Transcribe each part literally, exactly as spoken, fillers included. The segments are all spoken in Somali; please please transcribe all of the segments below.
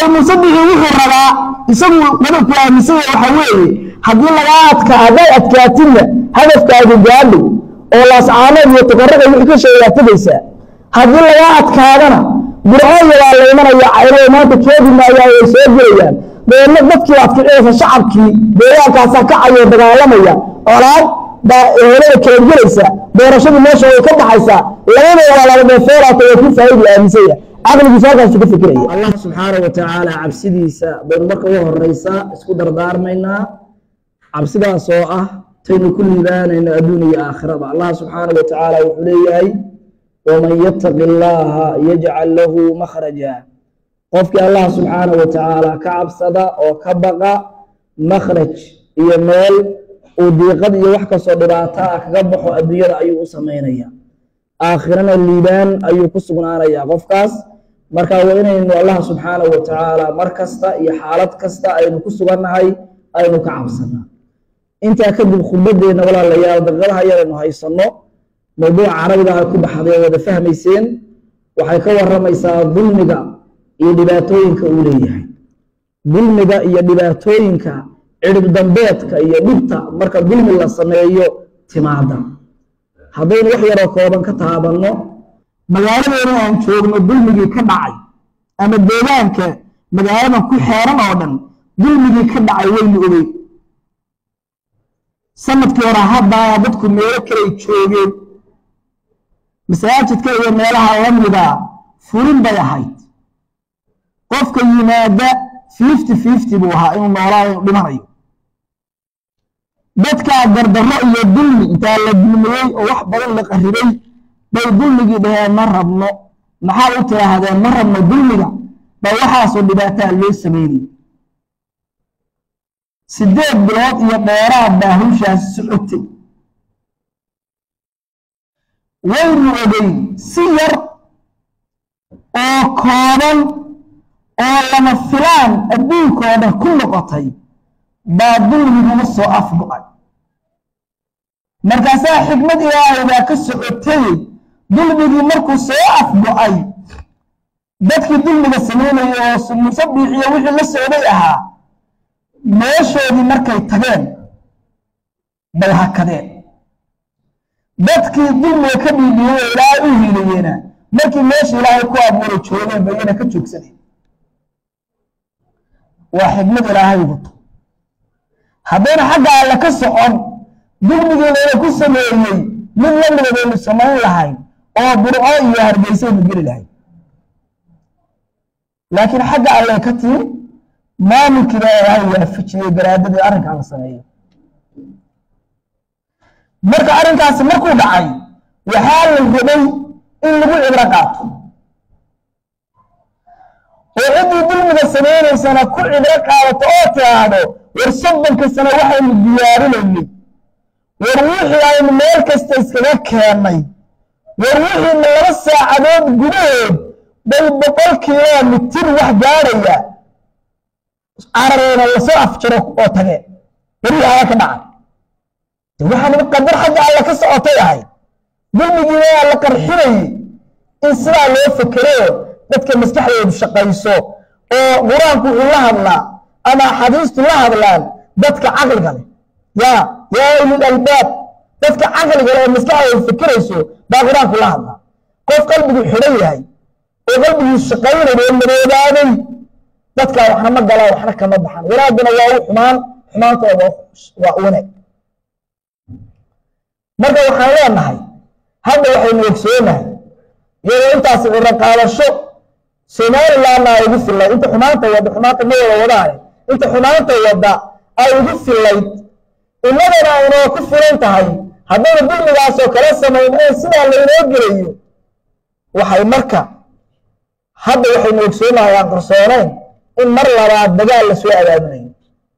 musabbix wuxuu rabaa isagu qodobku aaminsan waxa weeye haddii laga adka haday adkaatina hadafkaagu gaadho oo laascaanood iyo tagarrada wixii ka sheegay tadaysa haddii laga adkaadana burcooyo waa la imanaya ayro maanta keedi maayaa ay soo gelayaan beena dadkii waad kiciyaysa shacabkii deegaankaas ka cayo dagaalamaya olaad ba ehelada kala gelaysa doorashadu meesha ay ka dhaxaysa labada walaalo ee feerato ay ku faa'iido aaminsan عقل جفاك شو كفكرية الله سبحانه وتعالى عبسديسا بمرك وهريسا اسكو دردارمينا عبسدا سوءه تين كل بان ان الدنيا اخره الله سبحانه وتعالى وحليهي ومن يتق الله يجعل له مخرجا قفك الله سبحانه وتعالى كعبسدا او كبقى مخرج يميل وديقد iyo wax ka soo dhibaata kaga baxo adduunyada ayuu u sameeynaya aakhirana liibaan ayuu ku sugnaanaya qofkaas marka waa inaynu Allah subhanahu wa ta'ala markasta iyo xaalad kasta aynu ku sugannahay aynu ka cabsanaa inta kadib khudbadeena walaalayaal daqadaha yaraynu haysano mawduuca carabiga ay ku baxday wada fahmayseen waxay ka waramaysaa dulmiga iyo dhibaatooyinka uu leeyahay dulmiga iyo dhibaatooyinka cirib dambeedka iyo dhibta marka dulmi la sameeyo timaada haddaynu wax yar oo kooban ka taabanno magaaladeena aan joogno dulmigii ka dhacay ama deegaanka magaalada ku xeeran oo dhan dulmigii ka dhacay waynu ogey sanadkii hore hadda dadku meelo kale joogeen masaajidka iyo meelaha lamida furin bay ahayd qofka yimaada fifty fifty buu ahaa inuu noolaayo dhimanayo dadka gardarro iyo dulmi inta la dulmiyay oo wax badan la qarribay bay dulmigii dhaheen ma rabno maxaa u tirahdeen ma rabno dulmiga ba waxa soo dhibaataa loo sameeyay sideed bilood iyo dheeraad baa hawshaas socotay waynu ogey si yar oo kooban oo lama filaan adduunkooda ku noqotay baa dulmigu soo afgo'ay markaasaa xikmad ilaahay baa ka socotay dulmigii markuu soo afgo'ay dadkii dulmiga sameynayay oo musabbix iyo wixii la socday ahaa meeshoodii markay tageen bay hakadeen dadkii dulmiga ka dhiibiyey ilaahay u hiilayeena markii meesha ilaahay ku abuuray joogeen bayna ka joogsadeen waa xikmad ilaahay wato haddana xagga alla ka socon dulmigeena ku sameeyay mid la midaynu samayn lahayn oo burco iyo hargeysa u geli lahayn laakiin xagga alla ka tii maamulkiina ay waafajiyay garaadada arrinka la sameeyo marka arrinkaas markuu dhacay waxaa la rabay in lagu cibro qaato oo cidii dulmiga sameeynaysa ku cibro qaadato oo tiraahdo war soddonka sano waxaynu diyaarinaynay war wixii aynu meel kasta iskaga keennay war wixii laba saacadood gudaheed bay boqol kiiloomitir wax gaaraya cararayna la soo afjaro oo tage wari aa ka dhacay waxaan qadar xagga alla ka socotay ahay dulmigiina la qarxinay in sidaa loo fakero dadka maskaxdoodu shaqayso oo quraanku uu la hadlaa ama xadiistu la hadlaan dadka caqliga leh ya ya ulul albaab dadka caqliga leh maskaxdoodu fikirayso baa quraanku la hadlaa qof qalbigu xiran yahay oo qalbigu shaqaynayo madoobaanay dadka waxna ma galaa waxna kama baxan walaadana waa u xumaan xumaantooda waa wanaag marka waxaan leenahay hadda waxaynu ogsoonahay iyadoo intaas cibro qaadasho Somaliland ay ugu filay inta xumaanta wada xumaanta ma wada wadaaye inta xumaanta wada ay ugu filay inadana inoo ku filan tahay haddana dulmigaas oo kala sameeyay sida la inoo gelayo waxay marka hadda waxaynu ogsoonahay aan qarsoonayn in mar labaad dagaal la soo abaabulayo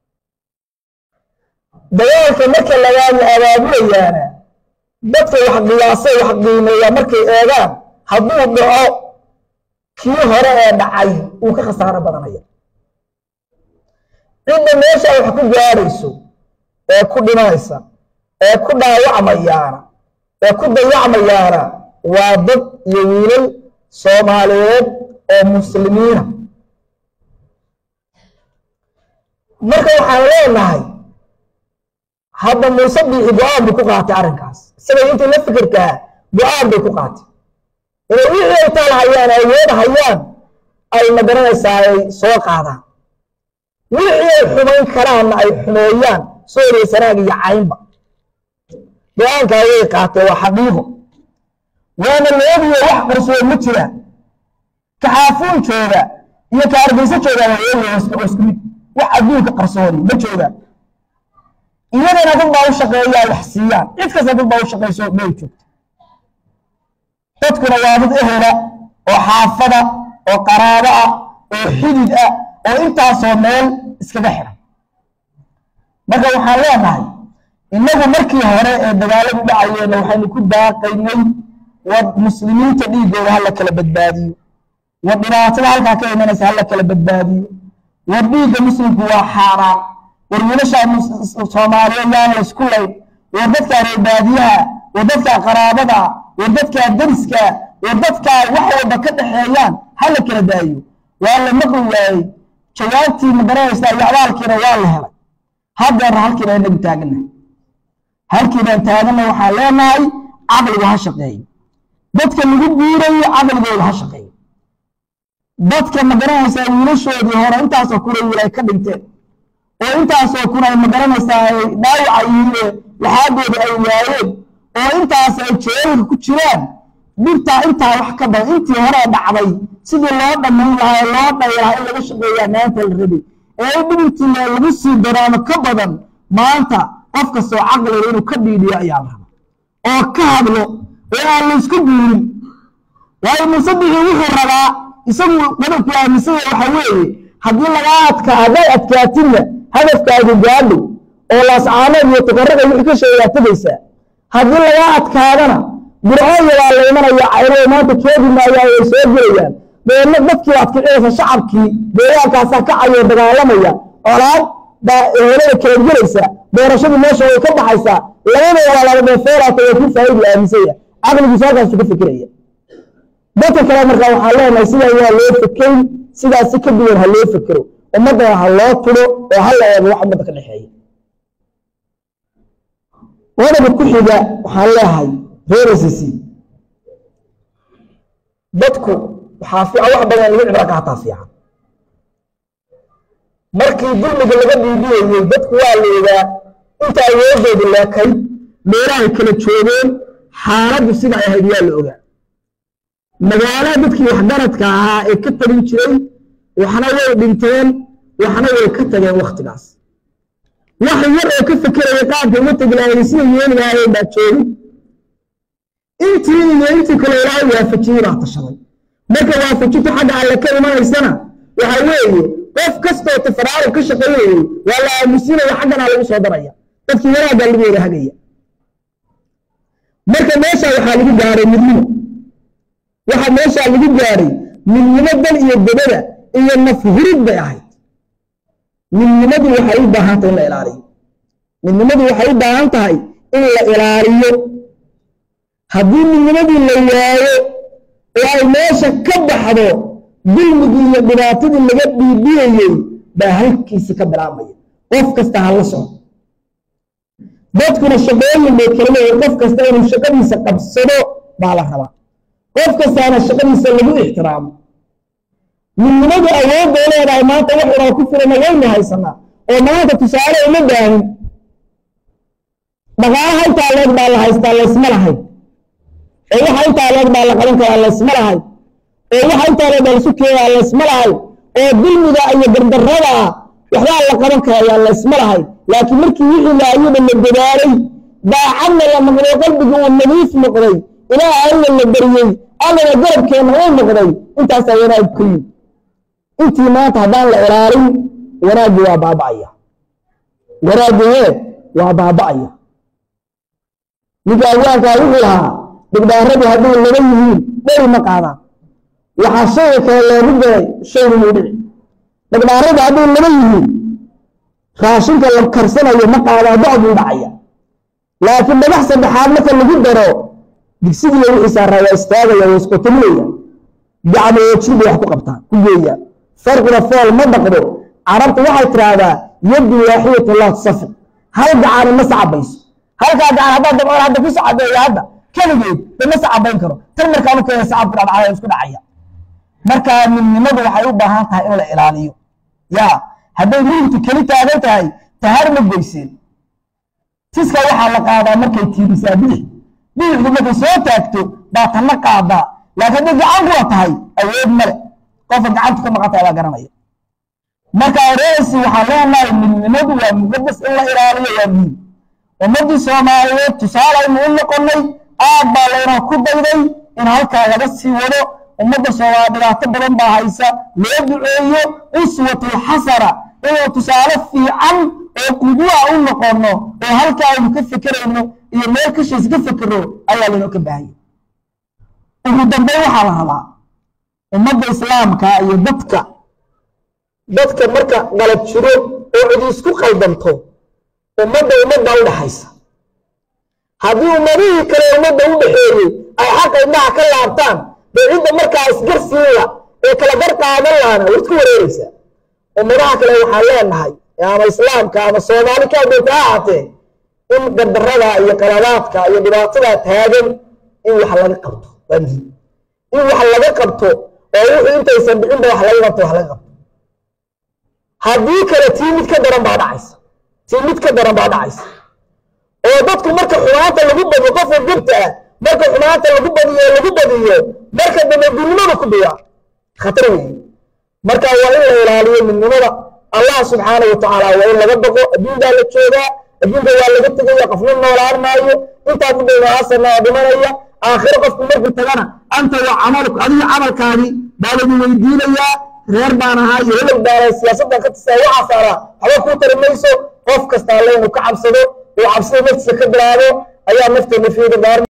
dagaalka marka labaad la abaabulayaana dadka wax qiyaasay wax qiimeeya markay eegaan hadduu dhaco kii hore ee dhacay uu ka khasaaro badanaya cidda meesha ay wax ku gaarayso ee ku dhimanaysa ee ku dhaawacmayaana ee ku dayacmayaana waa dad iyo wiilal Soomaaliyeed oo muslimiina marka waxaan leenahay hadda Muuse Biixi go'aan buu ku qaatay arrinkaas isaga intii la fikirkaa go'aan bay ku qaatay inay wixii ay talahayaan awood hayaan ay magaranaysaa ay soo qaadaan wixii ay xumayn karaan ay xumeeyaan soo sanaag iyo caynba go'aanka ay qaatay waa xaqiiqo waana leeyahay wax qarsoon ma jiraan كحافون جوجا iyo ka Hargeysa jooga waa isku mid wax adduunka qarsoon ma jooga iyadana dad baa u shaqeeya wax siiyaan cid kasta dad baa u shaqeyso meel joogto dadkuna waa dad ehela oo xaafada oo qaraabo ah oo xidid ah oo intaas oo meel iskaga xiran marka waxaan leenahay inagu markii hore ee dagaaladu dhacayeen waxaynu ku daaqaynay wad muslimiinta dhiigooda hal kala badbaadiyo wadhibaatada halka ka imanaysa hal kala badbaadiyo wadhiga muslimku waa xaraam warwiilasha Soomaaliyeed la isku leey wadadka reebaadiyaha wadadka qaraabada wadadka dariska wadadka wax walba ka dhaxeeyaan hal kala daayo waa la maqlay jawaabtii madaraysa iyo abaalkiina waa la helay hadda halkiina inagu taagana halkiina taagana waxa leenahay aqliga ha shaqeeyo dadka lagu guurayo aqligooda ha shaqeeyo dadka magaranaysa wiilashoodii hore intaas oo kula wiilay ka dhinteen oo intaas oo kuna magaranaysa dhaawac iyo laxaadooda ay waayeen oo intaas ay jeelka ku jiraan birta inta wax ka badan intii hore dhacday sidii loo dhamaan lahaa loo dhayraa in laga shaqeeyo maanta la rabay ee dhibintii lagu sii daraamo ka badan maanta qofka soo aqli inuu ka dhiibiyo ayaa la rabaa oo ka hadlo ee aan la isku guurin way Muuse Biixi wuxuu rabaa isagu madabku aaminsan waxa weeye haddii laga adkaado adkaatina hadafkaagu gaadho oo laascaanood iyo toqorada wixii ka sheegaysa haddii laga adkaadana burcooyo waa la imanaya cayrada maanta keedina ayaa ay soo gelayaan beena dadkii adkaysa shacabkii deegaankaas ka cayo dagaalamaya olaad baa ehelada kala gelaysa doorashadu meesha way ka baxaysaa labada waa laba feeraata oo ku faa'iido aaminsan aqligiisa halkaas ka fikiraya dadka kale marka waxa leenahay sida waa loo fikay sidaas ka duwan ha loo fikiro ummadda ha loo tiro oo hal eego wax ummadda ka dhaxeeyo wada ku xiga waxa leeyahay reerasisi dadku waxa fiican wax badan lagu cibra ka taa fiican markii dulmiga laga dhiibiyay dadku waa leeyahay inta awoodooda leekay meelaha kala joogeen xaaladdu sida ay ahayd yaa la ogaa magaalada dadkii wax garadka ahaa ee ka talin jiray waxna way dhinteen waxna way ka tageen waqtigaas wax yar oo ka fikiraya qaabka uga taglaayay sida yeelaya baa joogay intii iyo intii kale ilaahay waafajiyay baa tashaday marka waafajinta xagga alle ka imanaysana waxa weeye qof kastoo tafaraaro ka shaqeeyay wala aamusinaya xaggana lagu soo daraya dadkii yaraaga lagu yarahagaya marka meesha waxa lagu gaaray midnimo waxa meesha lagu gaaray midnimo dan iyo dabada iyo nafhurid bay ahayd midnimadu waxay u baahan tahay in la ilaaliyo midnimadu waxay u baahan tahay in la ilaaliyo haddii midnimadu la waayo oo ay meesha ka baxdo dulmigii iyo dhibaatadii laga dhiibiyay baa halkiisa ka bilaabmaya qof kasta ha la socdo dadkuna shaqooyin bay kala leeyihiin qof kasta inuu shaqadiisa qabsado baa la rabaa qof kastaana shaqadiisa lagu ixtiraamo midnimadu awoodda leedahay maanta wax inaan ku filan wayna haysanaa oo maanta tusaale uma baahin dhaqaalaha intaa leeg baa la haystaa laysma lahayn oo waxa intaa leeg baa la qaban karaa laysma lahayn oo waxa intaa leeg baa lasu keenaa laysma lahayn oo dulmiga iyo gardarrada waxbaa la qaban karaa laysma lahayn laakiin markii wixii la ayuba la dadaalay daacadna la maqlay qalbigu uu nadiif noqday ilaahay la bariyay allana garabkeena uu noqday intaas ayana ku intii maanta hadaan la ilaalin wanaagii waa baabacaya wanaagii waa baabacaya ninka awaanka wuxuu lahaa dhigdaaradii haddii laba yihiin dhari ma qaadaan waxaa shay kale loogu daray shay inuu dhici dhigdaaradii haddii laba yihiin raashinka la karsanayo ma qaadaan bacdu dhacaya laakiin dhagax saddexaad marka lagu daro digsiga wixii saaraa istaagaya oo isku tuminaya gacmo jiib wax ku qabtaan ku geeya farqina fool ma dhaqdo carabtu waxay tiraahdaa يد واحدة لا تصفق هل قاعد مسعى بيس هل قاعد هذا دم هذا في صعب هذا كذا جيد بمسعى بينكره تمر كانوا كذا صعب على على يسكن عيا مركا من مدة حيوبها هانتها إلى إيرانيو يا هذا يقول تكليت هذا تهاي تهرب بيسين تسكى واحد لك هذا مركا يتيب سابيه بيه لما تسوي تاكتو باتنا قاعدة لكن دي عقوة تهاي أول مرة قفت عنك كما قطع على قرنية مركا رئيسي وحالنا من مدة مقدس إلا إيرانيو يمين ومدة سومالية تسالة إنه قلني أبا لنا كبيري إن هالكا لبسي ولو ومدة سومالية تبرن بهايسا ليدعو أسوة الحسرة إنه تسالة في عن وقدوة أقول قلنا وهالكا يكفكر إنه يميكش يسكفكره أيها لنا كبهاي ومدنبي حالة هذا ومدة إسلام كا يددك ددك مركا غلط شروع وعدي يسكو قلبنتو ومدة ومدة أولا حيسا هذه مريه كلا ومدة أولا حيري أي حقا إنها كلا عبتان بعيد مركا إسقر سيلا إيه كلا بركا عملها أنا ويتكو ريسا ومدها كلا وحاليان هاي يا ما إسلام كا ما الصومالي كا بيتاعته إن قدرها إيا قراراتك إيا بناطلها تهاجم إن وحلقة قبطه بانجي إن وحلقة قبطه ويوحي إنت يسبقين بوحلقة قبطه وحلقة قبطه هذه كلا تيمت كدران بعد عيسى تيمت كدران بعد عيسى ودadku marka xumaanta lagu bado qof gubta marka xumaanta lagu badiyo lagu badiyo marka dambiilnimada ku biya khatar weey marka waa in la ilaaliyo midnimada Allah subhanahu wa ta'ala waa in laga baqo adduunka la jooga adduunka waa laga tagay qofna noolaan maayo inta ku dhawaasanaa dhimanaya aakhir qofku markuu tagana anta wa amalku adiga amalkaani baa lagu weydiinaya reer baan ahaa iyo hebel baan siyaasadda ka tirsan waxa saara haba ku tarmayso qof kasta la inuu ka cabsado وعبسي نفسك كبرانو أيام نفتح نفيد دار